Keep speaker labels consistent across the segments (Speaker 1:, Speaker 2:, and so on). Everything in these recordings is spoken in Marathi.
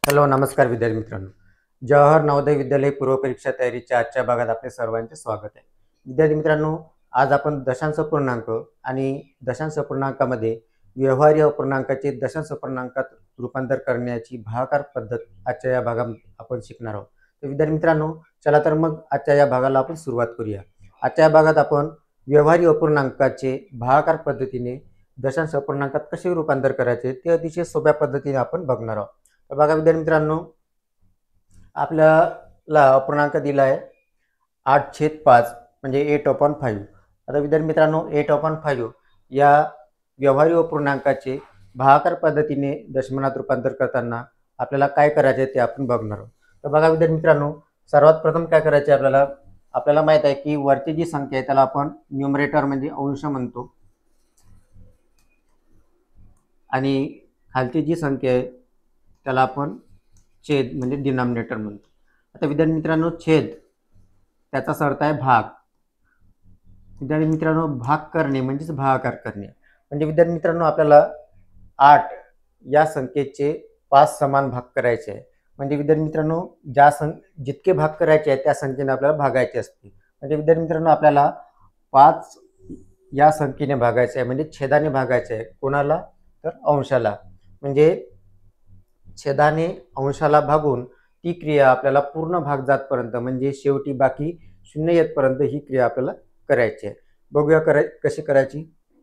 Speaker 1: हॅलो नमस्कार विद्यार्थी मित्रांनो. जवाहर नवोदय विद्यालय पूर्व परीक्षा तयारीच्या आजच्या भागात आपले सर्वांचे स्वागत आहे. विद्यार्थी मित्रांनो, आज आपण दशांश अपूर्णांक आणि दशांश अपूर्णांकामध्ये व्यवहार्य अपूर्णांकाचे दशांश अपूर्णांकात रूपांतर करण्याची भागाकार पद्धत आजच्या या भागात आपण शिकणार आहोत. तर विद्यार्थी मित्रांनो, चला तर मग आजच्या या भागाला आपण सुरुवात करूया. आजच्या या भागात आपण व्यवहार्य अपूर्णांकाचे भागाकार पद्धतीने दशांश अपूर्णांकात कसे रूपांतर करायचे ते अतिशय सोप्या पद्धतीने आपण बघणार आहोत. तर बघा विद्यार्थी मित्रांनो, आपल्याला अपूर्णांक दिला आहे 8/5 म्हणजे 8/5. आता विद्यार्थी मित्रांनो, 8/5 या व्यवहार्य अपूर्णांकाचे भागाकार पद्धतीने दशमानात रूपांतर करताना आपल्याला काय करायचे ते आपण बघणार आहोत. तर बघा विद्यार्थी मित्रांनो, सर्वात प्रथम काय करायचे आपल्याला माहित आहे की वरची जी संख्या आहे त्याला आपण न्यूमरेटर म्हणजे अंश म्हणतो आणि खालची जी संख्या आहे त्याला आपण छेद म्हणजे डिनॉमिनेटर म्हणतो. आता विद्यार्थी मित्रांनो, छेद त्याचा अर्थ आहे भाग. विद्यार्थी मित्रांनो, भाग करणे म्हणजेच भागाकार करणे. म्हणजे विद्यार्थी मित्रांनो, आपल्याला 8 या संख्येचे 5 समान भाग करायचे आहे. म्हणजे विद्यार्थी मित्रांनो, जितके भाग करायचे आहेत त्या संख्येने आपल्याला भागायचे असते. म्हणजे विद्यार्थी मित्रांनो, आपल्याला 5 या संख्येने भागायचे आहे म्हणजे छेदाने भागायचे आहे. कोणाला? तर अंशाला. म्हणजे छेदाने अंशाला भागून ती क्रिया आपल्याला पूर्ण भाग जातपर्यंत म्हणजे शेवटी बाकी 0 येतपर्यंत ही क्रिया आपल्याला करायची आहे. बघूया कशी करायची.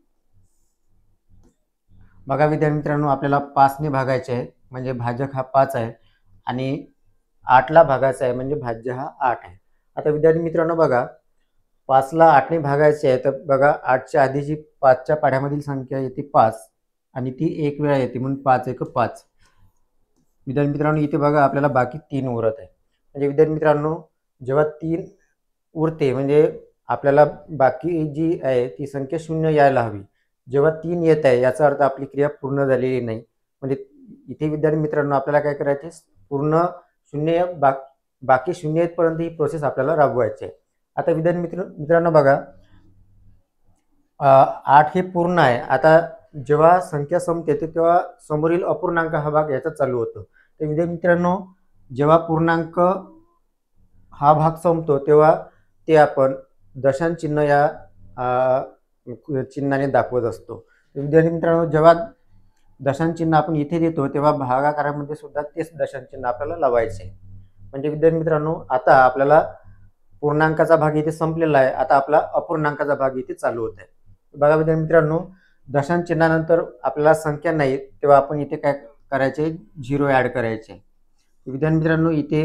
Speaker 1: बघा विद्यार्थी मित्रांनो, आपल्याला 5 ने भागायचे आहे म्हणजे भाजक हा 5 आहे आणि 8 ला भागायचा आहे म्हणजे भाज्य हा 8 आहे. आता विद्यार्थी मित्रांनो बघा, 5 ला 8 ने भागायचे आहे तर बघा 8च्या आधी जी 5च्या पाढ्यामधील संख्या येते 5 आणि ती एक वेळा येते म्हणून 5 × 5. विद्यार्थी मित्रांनो, इथे बघा आपल्याला बाकी 3 उरत आहे. म्हणजे विद्यार्थी मित्रांनो, जेव्हा 3 उरते म्हणजे आपल्याला बाकी जी आहे ती संख्या 0 यायला हवी. जेव्हा 3 येत आहे याचा अर्थ आपली क्रिया पूर्ण झालेली नाही. म्हणजे इथे विद्यार्थी मित्रांनो, आपल्याला काय करायचे, पूर्ण 0 बाकी 0 येतपर्यंत ही प्रोसेस आपल्याला राबवायची आहे. आता विद्यार्थी मित्रांनो बघा, 8 हे पूर्ण आहे. आता जेव्हा संख्या संपते तेव्हा समोरील अपूर्णांक हा भाग याचा चालू होतो. तर विद्यार्थी मित्रांनो, जेव्हा पूर्णांक हा भाग संपतो तेव्हा ते आपण दशांश चिन्ह या चिन्हाने दाखवत असतो. विद्यार्थी मित्रांनो, जेव्हा दशांश चिन्ह आपण इथे देतो तेव्हा भागाकारामध्ये सुद्धा तेच दशांश चिन्ह आपल्याला लावायचे. म्हणजे विद्यार्थी मित्रांनो, आता आपल्याला पूर्णांकाचा भाग इथे संपलेला आहे. आता आपला अपूर्णांकाचा भाग इथे चालू होत आहे. बघा विद्यार्थी मित्रांनो, दशांश चिन्हानंतर आपल्याला संख्या नाही तेव्हा आपण इथे काय करायचे, 0 ॲड करायचे. विद्यार्थी मित्रांनो, इथे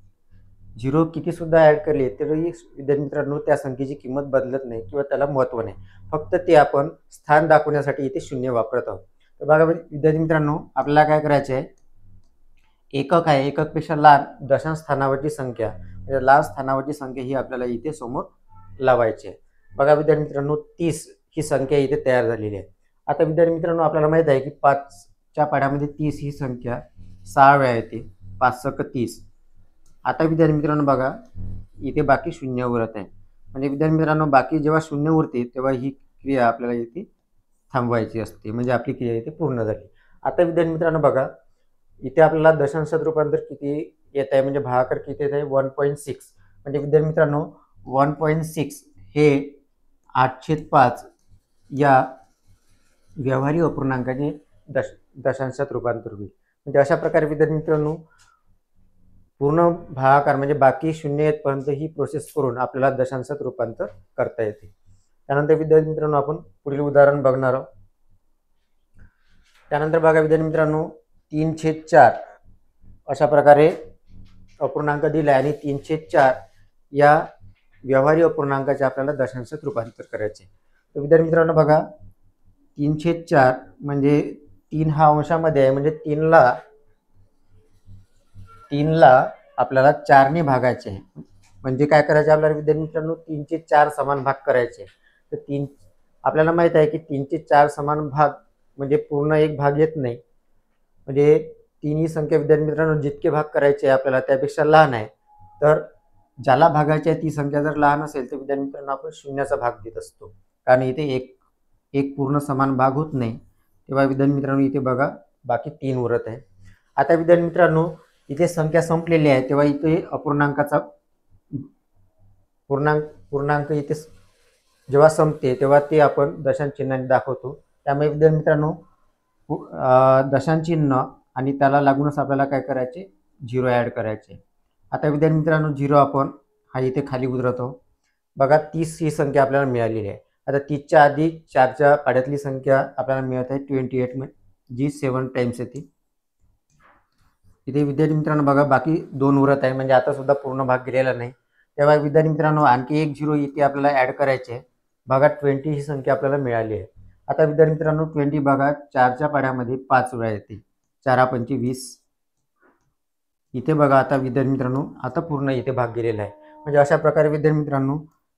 Speaker 1: 0 किती सुद्धा ॲड केले तरी विद्यार्थी मित्रांनो त्या संख्येची किंमत बदलत नाही किंवा त्याला महत्त्व नाही. फक्त ते आपण स्थान दाखवण्यासाठी इथे 0 वापरत आहोत. तर बघा विद्यार्थी मित्रांनो, आपल्याला काय करायचे आहे, एकक आहे, एककपेक्षा लहान दशांश स्थानावरची संख्या म्हणजे लहान स्थानावरची संख्या ही आपल्याला इथे समोर लावायची आहे. बघा विद्यार्थी मित्रांनो, 30 ही संख्या इथे तयार झालेली आहे. आता विद्यार्थी मित्रांनो, आपल्याला माहित आहे की 5च्या पाढ्यामध्ये 30 ही संख्या 6 वेळा येते. 5 × 30. आता विद्यार्थी मित्रांनो बघा, इथे बाकी 0 उरत आहे. म्हणजे विद्यार्थी मित्रांनो, बाकी जेव्हा 0 उरते तेव्हा ही क्रिया आपल्याला इथे थांबवायची असते म्हणजे आपली क्रिया इथे पूर्ण झाली. आता विद्यार्थी मित्रांनो बघा, इथे आपल्याला दशांशात रूपांतर किती येत आहे म्हणजे भागाकार किती येत आहे, 1.6. म्हणजे विद्यार्थी मित्रांनो, 1.6 हे 8/5 या व्यवहारी अपूर्णांकाचे दशांशात रूपांतर होईल. म्हणजे अशा प्रकारे विद्यार्थी मित्रांनो, पूर्ण भागाकार म्हणजे बाकी 0 येतपर्यंत ही प्रोसेस करून आपल्याला दशांशात रूपांतर करता येते. त्यानंतर विद्यार्थी मित्रांनो, आपण पुढील उदाहरण बघणार आहोत. त्यानंतर बघा विद्यार्थी मित्रांनो, 3/4 अशा प्रकारे अपूर्णांक दिला आणि 3/4 या व्यवहारी अपूर्णांकाचे आपल्याला दशांशात रूपांतर करायचे. तर विद्यार्थी मित्रांनो बघा, 3/4 म्हणजे 3 हा अंशामध्ये आहे म्हणजे 3 ला आपल्याला 4 ने भागायचे आहे. म्हणजे काय करायचे आपल्याला विद्यार्थी मित्रांनो, 3/4 समान भाग करायचे. तर 3 आपल्याला माहित आहे की 3/4 समान भाग म्हणजे पूर्ण एक भाग येत नाही. म्हणजे 3 ही संख्या विद्यार्थी मित्रांनो जितके भाग करायचे आपल्याला त्यापेक्षा लहान आहे. तर ज्याला भागायची आहे ती संख्या जर लहान असेल तर विद्यार्थी मित्रांनो आपण 0चा भाग देत असतो, कारण इथे एक पूर्ण समान भाग होत नाही. तेव्हा विद्यार्थी मित्रांनो, इथे बघा बाकी 3 उरत आहे. आता विद्यार्थी मित्रांनो, इथे संख्या संपलेली आहे तेव्हा इथे अपूर्णांकाचा पूर्णांक इथे जेव्हा संपते तेव्हा ते आपण दशांश चिन्हाने दाखवतो. त्यामुळे विद्यार्थी मित्रांनो दशांश चिन्ह आणि त्याला लागूनच आपल्याला काय करायचे, 0 ॲड करायचे. आता विद्यार्थी मित्रांनो 0 आपण हा इथे खाली उतरवतो. बघा 30 ही संख्या आपल्याला मिळालेली आहे. आता 30च्या आधी 4च्या पाड्यातली संख्या आपल्याला मिळत आहे 28, जी 7 टाइम्स येते. इथे विद्यार्थी मित्रांनो बघा बाकी 2 उरत आहे, म्हणजे आता सुद्धा पूर्ण भाग गेलेला नाही. तेव्हा विद्यार्थी मित्रांनो आणखी एक 0 इथे आपल्याला ॲड करायचे आहे. बघा 20 ही संख्या आपल्याला मिळाली आहे. आता विद्यार्थी मित्रांनो 20 बघा 4च्या पाड्यामध्ये 5 वेळा येते. 4 5 20. इथे बघा आता विद्यार्थी मित्रांनो आता पूर्ण इथे भाग गेलेला आहे. म्हणजे अशा प्रकारे विद्यार्थी मित्रांनो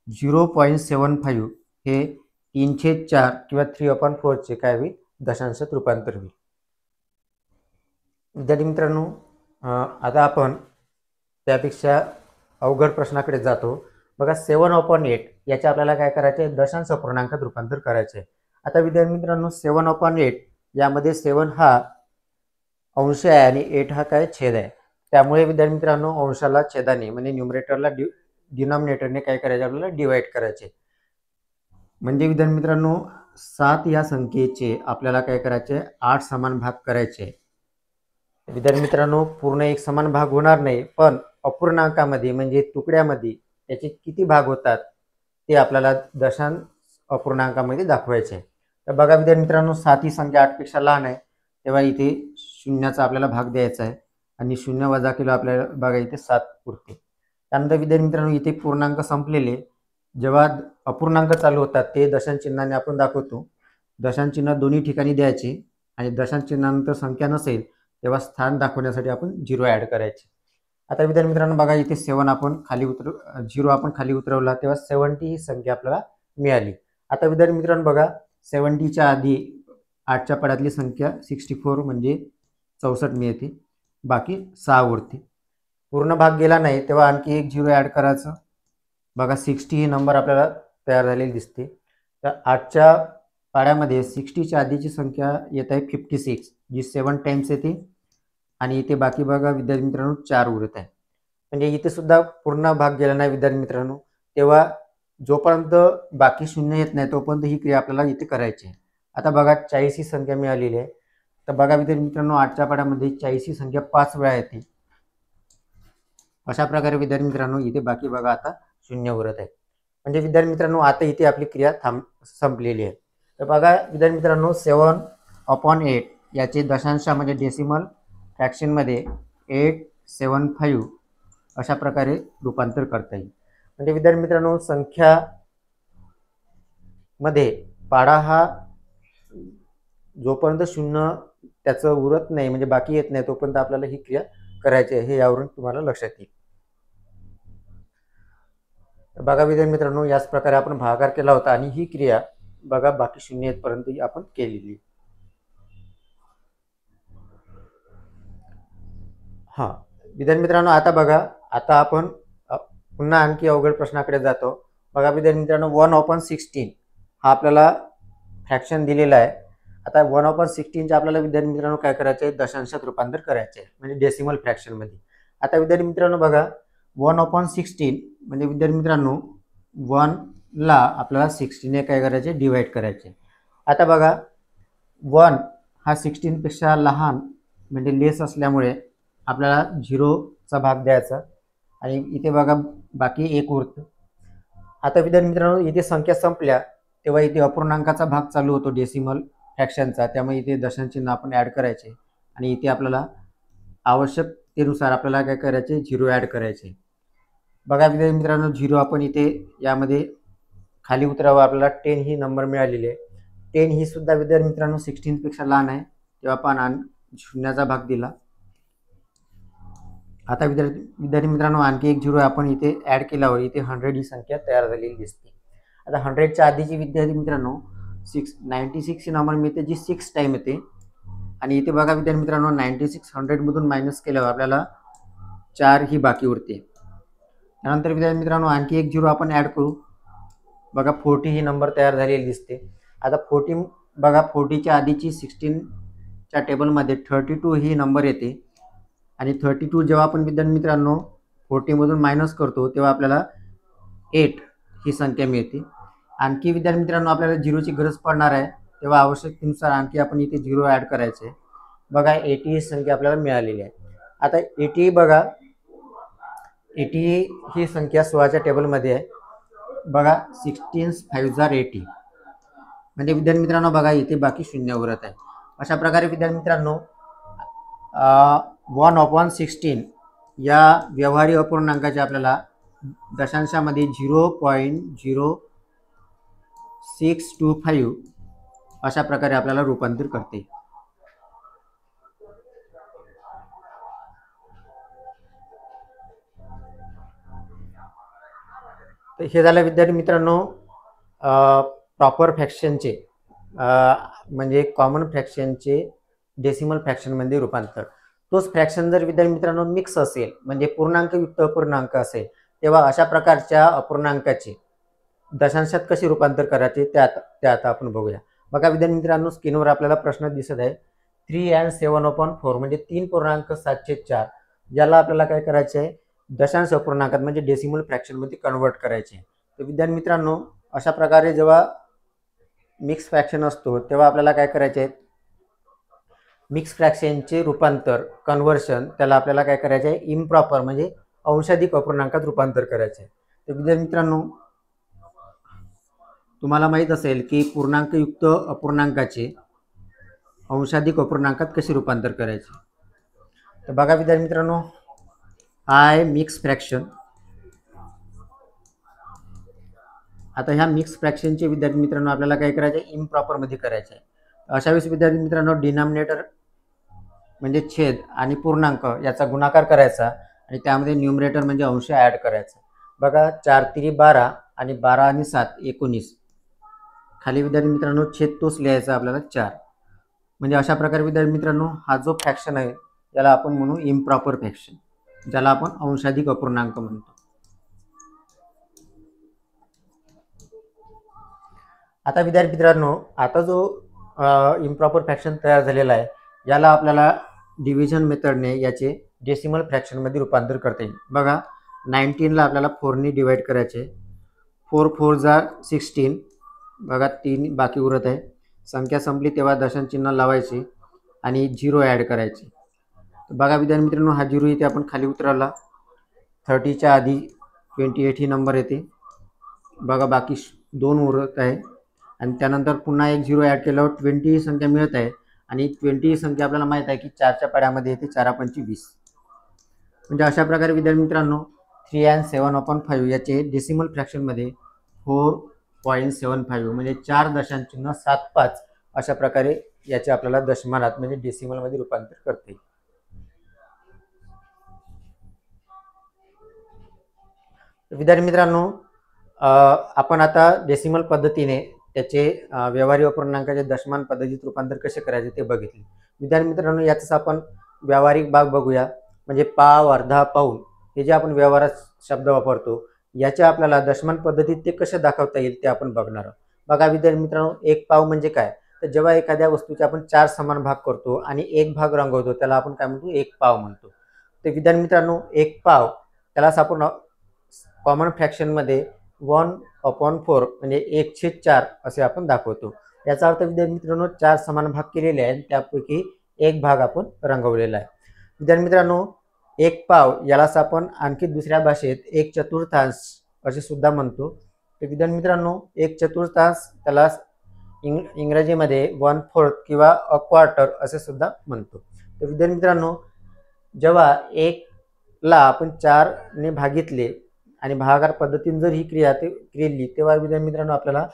Speaker 1: 0.75 हे 3/4 किंवा 3/4 चे काय होईल, दशांशात रूपांतर होईल. विद्यार्थी मित्रांनो आता आपण त्यापेक्षा अवघड प्रश्नाकडे जातो. बघा 7/8 याचे आपल्याला काय करायचे आहे, दशांश अपूर्णांकात रूपांतर करायचे आहे. आता विद्यार्थी मित्रांनो 7/8 यामध्ये 7 हा अंश आहे आणि 8 हा काय छेद आहे. त्यामुळे विद्यार्थी मित्रांनो अंशाला छेदाने म्हणजे न्यूमरेटरला डिनॉमिनेटरने काय करायचे, आपल्याला डिवाइड करायचे. म्हणजे विद्यार्थी मित्रांनो 7 या संख्येचे आपल्याला काय करायचे, 8 समान भाग करायचे. विद्यार्थी मित्रांनो पूर्ण एक समान भाग होणार नाही, पण अपूर्णांकामध्ये म्हणजे तुकड्यामध्ये त्याचे किती भाग होतात ते आपल्याला दशांश अपूर्णांकामध्ये दाखवायचे. तर बघा विद्यार्थी मित्रांनो 7 ही संख्या 8 पेक्षा लहान आहे, तेव्हा इथे शून्याचा आपल्याला भाग द्यायचा आहे आणि 0 वजा केलं आपल्याला बघा इथे 7 उरते. त्यानंतर विद्यार्थी मित्रांनो इथे पूर्णांक संपलेले, जेव्हा अपूर्णांक चालू होतात ते दशांश चिन्हाने आपण दाखवतो. दशांश चिन्ह दोन्ही ठिकाणी द्यायचे आणि दशांश चिन्हानंतर संख्या नसेल तेव्हा स्थान दाखवण्यासाठी आपण 0 ॲड करायचे. आता विद्यार्थी मित्रांनो बघा इथे 7 आपण खाली 0 आपण खाली उतरवला तेव्हा 70 ही संख्या आपल्याला मिळाली. आता विद्यार्थी मित्रांनो बघा 70च्या आधी 8च्या पाड्यातली संख्या 64 म्हणजे 64 मिळते, बाकी 6 उरते. पूर्ण भाग गेला नाही तेव्हा आणखी एक 0 ॲड करायचं. बघा 60 ही नंबर आपल्याला तयार झालेली दिसते. तर 8च्या पाड्यामध्ये 60च्या आधीची संख्या येत आहे 56, जी 7 टाइम्स येते आणि इथे बाकी बघा विद्यार्थी मित्रांनो 4 उरत आहे. म्हणजे इथे सुद्धा पूर्ण भाग गेला नाही विद्यार्थी मित्रांनो, तेव्हा जोपर्यंत बाकी 0 येत नाही तोपर्यंत ही क्रिया आपल्याला इथे करायची आहे. आता बघा 40 ही संख्या मिळालेली आहे. तर बघा विद्यार्थी मित्रांनो 8च्या पाड्यामध्ये 40 ही संख्या 5 वेळा येते. अशा प्रकारे विद्यार्थी मित्रांनो इथे बाकी बघा आता 0 उरत आहे. म्हणजे विद्यार्थी मित्रांनो आता इथे आपली क्रिया संपलेली आहे. तर बघा विद्यार्थी मित्रांनो 7/8 याचे दशांशामध्ये डेसिमल फ्रॅक्शनमध्ये 875 अशा प्रकारे रूपांतर करता येईल. म्हणजे विद्यार्थी मित्रांनो संख्या मध्ये पाडा हा जोपर्यंत 0 त्याचं उरत नाही म्हणजे बाकी येत नाही तोपर्यंत आपल्याला ही क्रिया करायची आहे, हे यावरून तुम्हाला लक्षात येईल. बघा विद्यार्थी मित्रांनो याच प्रकारे आपण भागाकार केला होता आणि ही क्रिया बघा बाकी 0 येतपर्यंत आपण केलेली. हां विद्यार्थी मित्रांनो आता बघा आता आपण पुन्हा आणखी अवघड प्रश्नाकडे जातो. बघा विद्यार्थी मित्रांनो 1/16 हा आपल्याला फ्रॅक्शन दिलेला आहे. आता 1/16 आपल्याला विद्यार्थी मित्रांनो काय करायचं आहे, दशांशात रूपांतर करायचे आहे म्हणजे डेसिमल फ्रॅक्शनमध्ये. आता विद्यार्थी मित्रांनो बघा 1/16 म्हणजे विद्यार्थी मित्रांनो 1 ला आपल्याला 16 ने काय करायचे, डिवाइड करायचे. आता बघा 1 हा 16 पेक्षा लहान म्हणजे लेस असल्यामुळे आपल्याला 0चा भाग द्यायचा आणि इथे बघा बाकी 1 उरतं. आता विद्यार्थी मित्रांनो इथे संख्या संपल्या तेव्हा इथे अपूर्णांकाचा भाग चालू होतो डेसिमल फ्रॅक्शनचा, त्यामुळे इथे दशांश चिन्ह आपण ॲड करायचे आणि इथे आपल्याला आवश्यकतेनुसार आपल्याला काय करायचे, 0 ॲड करायचे. बघा विद्यार्थी मित्रांनो 0 आपण इथे यामध्ये खाली उतरावं, आपल्याला 10 ही नंबर मिळालेली आहे. 10 ही सुद्धा विद्यार्थी मित्रांनो 16 पेक्षा लहान आहे, तेव्हा आपण 0चा भाग दिला. आता विद्यार्थी मित्रांनो आणखी एक 0 आपण इथे ॲड केल्यावर इथे 100 ही संख्या तयार झालेली दिसते. आता 100च्या आधीची विद्यार्थी मित्रांनो 96 ही नंबर मिळते, जी 6 टाइम येते आणि इथे बघा विद्यार्थी मित्रांनो 96 100 मधून मायनस केल्यावर आपल्याला 4 ही बाकी उरते. त्यानंतर विद्यार्थी मित्रांनो आणखी एक 0 आपण ॲड करू. बघा 40 ही नंबर तयार झालेली दिसते. आता 40 बघा 40च्या आधीची 16च्या टेबलमध्ये 32 ही नंबर येते आणि 32 जेव्हा आपण विद्यार्थी मित्रांनो 40 मधून मायनस करतो तेव्हा आपल्याला 8 ही संख्या मिळते. आणखी विद्यार्थी मित्रांनो आपल्याला झिरोची गरज पडणार आहे, तेव्हा आवश्यकतेनुसार आणखी आपण इथे झिरो ॲड करायचे. बघा 80 ही संख्या आपल्याला मिळालेली आहे. आता 80 बघा 80 ही संख्या 16च्या टेबलमध्ये आहे. बघा 16 5 are 80 म्हणजे विद्यार्थी मित्रांनो बघा इथे बाकी शून्य उरत आहे. अशा प्रकारे विद्यार्थी मित्रांनो 1/16 या व्यवहारी अपूर्णांकाचे आपल्याला दशांशामध्ये 0.0625 अशा प्रकारे आपल्याला रूपांतर करते. हे झालं विद्यार्थी मित्रांनो प्रॉपर फ्रॅक्शनचे म्हणजे कॉमन फ्रॅक्शनचे डेसिमल फ्रॅक्शनमध्ये रूपांतर. तोच फ्रॅक्शन जर विद्यार्थी मित्रांनो मिक्स असेल म्हणजे पूर्णांकयुक्त अपूर्णांक असेल तेव्हा अशा प्रकारच्या अपूर्णांकाचे दशांशात कसे रूपांतर करायचे ते आता आपण बघूया. बघा विद्यार्थी मित्रांनो स्क्रीनवर आपल्याला प्रश्न दिसत आहे 3 and 7/4 म्हणजे 3.7/4 याला आपल्याला काय करायचे आहे दशांश अपूर्णांकात म्हणजे डेसिमल फ्रॅक्शनमध्ये कन्वर्ट करायचे. तर विद्यार्थी मित्रांनो अशा प्रकारे जेव्हा मिक्स फ्रॅक्शन असतो तेव्हा आपल्याला काय करायचे आहे मिक्स फ्रॅक्शनचे रूपांतर कन्व्हर्शन त्याला आपल्याला काय करायचे आहे इम्प्रॉपर म्हणजे अंशाधिक अपूर्णांकात रूपांतर करायचे आहे. तर विद्यार्थी मित्रांनो तुम्हाला माहित असेल की पूर्णांकयुक्त अपूर्णांकाचे अंशाधिक अपूर्णांकात कसे रूपांतर करायचे. तर बघा विद्यार्थी मित्रांनो आहे मिक्स फ्रॅक्शन. आता ह्या मिक्स फ्रॅक्शनचे विद्यार्थी मित्रांनो आपल्याला काय करायचे इम्प्रॉपर मध्ये करायचे आहे. अशा वेळेस विद्यार्थी मित्रांनो डिनॉमिनेटर म्हणजे छेद आणि पूर्णांक याचा गुणाकार करायचा आणि त्यामध्ये न्यूमरेटर म्हणजे अंश ॲड करायचा. बघा 4 3 12 आणि 12 आणि 7 19 खाली विद्यार्थी मित्रांनो छेद तोच लिहायचा आपल्याला 4 म्हणजे अशा प्रकारे विद्यार्थी मित्रांनो हा जो फ्रॅक्शन आहे याला आपण म्हणू इम्प्रॉपर फ्रॅक्शन ज्याला आपण अंशाधिक अपूर्णांक म्हणतो. आता विद्यार्थी मित्रांनो आता जो इम्प्रॉपर फ्रॅक्शन तयार झालेला आहे याला आपल्याला डिव्हिजन मेथडने याचे डेसिमल फ्रॅक्शनमध्ये रूपांतर करता येईल. बघा 19ला आपल्याला 4ने डिवाइड करायचे. 4 4 जा 16 बघा 3 बाकी उरत आहे. संख्या संपली तेव्हा दशांश चिन्ह लावायचे आणि 0 ॲड करायचे. बघा विद्यार्थी मित्रांनो हा 0 इथे आपण खाली उतरवला. 30च्या आधी 28 ही नंबर येते. बघा बाकी 2 उरत आहे आणि त्यानंतर पुन्हा एक 0 ॲड केल्यावर 20 ही संख्या मिळत आहे आणि 20 ही संख्या आपल्याला माहित आहे की 4च्या पाड्यामध्ये येते 4 5 20 म्हणजे अशा प्रकारे विद्यार्थी मित्रांनो 3 and 7/5 याचे डेसिमल फ्रॅक्शनमध्ये 4.75 म्हणजे 4.75 अशा प्रकारे याचे आपल्याला दशमानात म्हणजे डेसिमलमध्ये रूपांतर करते. विद्यार्थी मित्रांनो आपण आता डेसिमल पद्धतीने त्याचे व्यवहारी अपूर्णांकाचे दशमान पद्धतीत रूपांतर कसे करायचे ते बघितले. विद्यार्थी मित्रांनो याचाच आपण व्यावहारिक भाग बघूया म्हणजे पाव अर्धा पाऊण हे जे आपण व्यवहारात शब्द वापरतो याचे आपल्याला दशमान पद्धतीत ते कसे दाखवता येईल ते आपण बघणार आहोत. बघा विद्यार्थी मित्रांनो एक पाव म्हणजे काय तर जेव्हा एखाद्या वस्तूचे आपण 4 समान भाग करतो आणि एक भाग रंगवतो त्याला आपण काय म्हणतो एक पाव म्हणतो. तर विद्यार्थी मित्रांनो एक पाव त्यालाच आपण कॉमन फ्रॅक्शनमध्ये 1/4 म्हणजे 1/4 असे आपण दाखवतो. याचा अर्थ विद्यार्थी मित्रांनो 4 समान भाग केलेले आहेत त्यापैकी एक भाग आपण रंगवलेला आहे. विद्यार्थी मित्रांनो एक पाव यालाच आपण आणखी दुसऱ्या भाषेत 1/4 असे सुद्धा म्हणतो. तर विद्यार्थी मित्रांनो 1/4 त्याला इंग्रजीमध्ये 1/4 किंवा अ क्वार्टर असे सुद्धा म्हणतो. तर विद्यार्थी मित्रांनो जेव्हा 1ला आपण 4ने भागितले आणि भागाकार पद्धतीने जर ही क्रिया केली तेव्हा विद्यार्थी मित्रांनो आपल्याला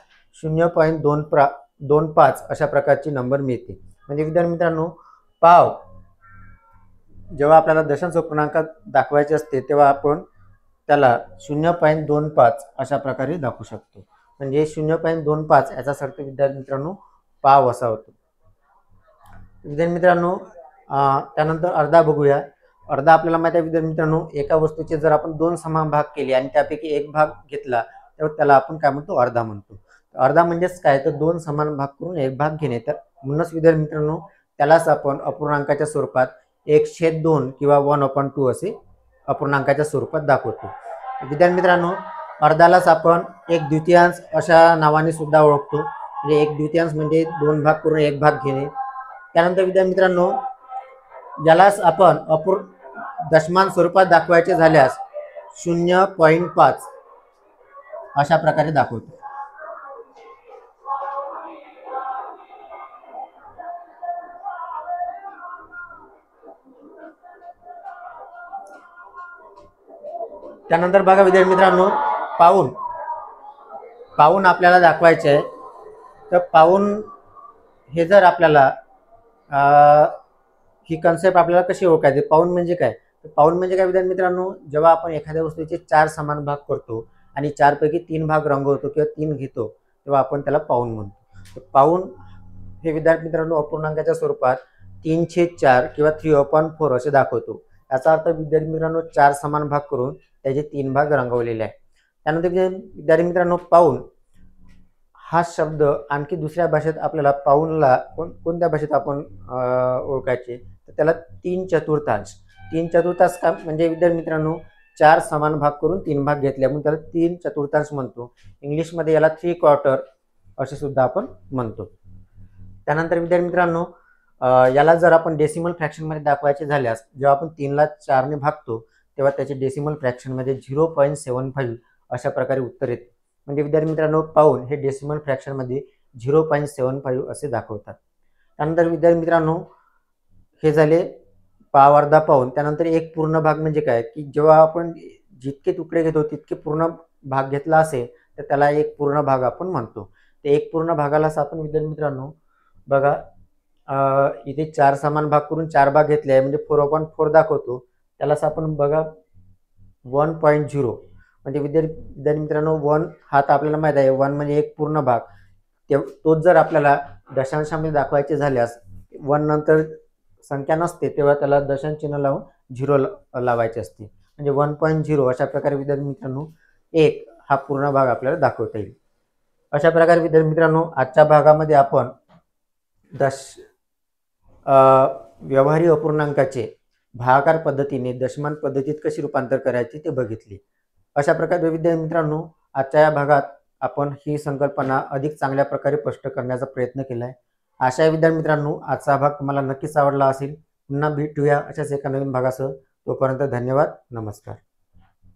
Speaker 1: 0.25 अशा प्रकारची नंबर मिळते. म्हणजे विद्यार्थी मित्रांनो पाव जेव्हा आपल्याला दशांश अपूर्णांकात दाखवायचे असते तेव्हा आपण त्याला 0.25 अशा प्रकारे दाखवू शकतो. म्हणजे 0.25 याचा अर्थ विद्यार्थी मित्रांनो पाव असा होतो. विद्यार्थी मित्रांनो त्यानंतर अर्धा बघूया. अर्धा आपल्याला माहिती आहे विद्यार्थी मित्रांनो एका वस्तूचे जर आपण 2 समान भाग केले आणि त्यापैकी एक भाग घेतला तर त्याला आपण काय म्हणतो अर्धा म्हणतो. अर्धा म्हणजेच काय तर 2 समान भाग करून एक भाग घेणे. तर म्हणूनच विद्यार्थी मित्रांनो त्यालाच आपण अपूर्णांकाच्या स्वरूपात 1/2 किंवा 1/2 असे अपूर्णांकाच्या स्वरूपात दाखवतो. विद्यार्थी मित्रांनो, अर्धालाच आपण 1/2 अशा नावाने सुद्धा ओळखतो. म्हणजे 1/2 म्हणजे 2 भाग करून 1 भाग घेणे. त्यानंतर विद्यार्थी मित्रांनो, यालाच आपण दशमान स्वरूपात दाखवायचे झाल्यास 0.5 अशा प्रकारे दाखवतो. त्यानंतर बघा विद्यार्थी मित्रांनो, पाऊण आपल्याला दाखवायचे आहे. तर पाऊण हे जर आपल्याला ही कन्सेप्ट आपल्याला कशी ओळखायची, पाऊण म्हणजे काय? पाऊण म्हणजे काय विद्यार्थी मित्रांनो, जेव्हा आपण एखाद्या वस्तूचे 4 समान भाग करतो आणि 4 पैकी 3 भाग रंगवतो किंवा 3 घेतो, तेव्हा आपण त्याला पाऊण म्हणतो. पाऊण हे विद्यार्थी मित्रांनो अपूर्णांकाच्या स्वरूपात 3/4 किंवा 3/4 असे दाखवतो. याचा अर्थ विद्यार्थी मित्रांनो 4 समान भाग करून त्याचे 3 भाग रंगवलेले आहे. त्यानंतर विद्यार्थी मित्रांनो, पाऊण हा शब्द आणखी दुसऱ्या भाषेत आपल्याला पाऊणला कोणत्या भाषेत आपण ओळखायचे, तर त्याला 3/4. 3/4 का म्हणजे विद्यार्थी मित्रांनो 4 समान भाग करून 3 भाग घेतले म्हणून त्याला 3/4 म्हणतो. इंग्लिशमध्ये याला 3/4 असे सुद्धा आपण म्हणतो. त्यानंतर विद्यार्थी मित्रांनो, याला जर आपण डेसिमल फ्रॅक्शनमध्ये दाखवायचे झाल्यास, जेव्हा आपण 3ला 4ने भागतो तेव्हा त्याचे डेसिमल फ्रॅक्शनमध्ये 0.75 अशा प्रकारे उत्तर येते. म्हणजे विद्यार्थी मित्रांनो, पाऊण हे डेसिमल फ्रॅक्शनमध्ये 0.75 असे दाखवतात. त्यानंतर विद्यार्थी मित्रांनो, हे झाले पाव, अर्धा, पाऊण. त्यानंतर एक पूर्ण भाग म्हणजे काय, की जेव्हा आपण जितके तुकडे घेतो तितके पूर्ण भाग घेतला असेल तर त्याला एक पूर्ण भाग आपण म्हणतो. ते एक पूर्ण भागालाच आपण विद्यार्थी मित्रांनो बघा इथे 4 समान भाग करून 4 भाग घेतले आहे म्हणजे 4/4 दाखवतो. त्यालाच आपण बघा 1.0 म्हणजे विद्यार्थी मित्रांनो 1 हा तर आपल्याला माहित आहे, 1 म्हणजे एक पूर्ण भाग. तोच जर आपल्याला दशांशामध्ये दाखवायचे झाल्यास 1 नंतर संख्या नसते तेव्हा त्याला दशांश चिन्ह लावून 0 लावायचे असते. म्हणजे 1.0 अशा प्रकारे विद्यार्थी मित्रांनो 1 हा पूर्ण भाग आपल्याला दाखवता येईल. अशा प्रकारे विद्यार्थी मित्रांनो आजच्या भागामध्ये आपण व्यवहारी अपूर्णांकाचे भागाकार पद्धतीने दशमान पद्धतीत कशी रूपांतर करायचे ते बघितले. अशा प्रकारे विद्यार्थी मित्रांनो आजच्या या भागात आपण ही संकल्पना अधिक चांगल्या प्रकारे स्पष्ट करण्याचा प्रयत्न केला आहे. आशा आहे विद्यार्थी मित्रांनो आजचा भाग तुम्हाला नक्कीच आवडला असेल. पुन्हा भेटूया अशाच एका नवीन भागासह. तोपर्यंत धन्यवाद, नमस्कार.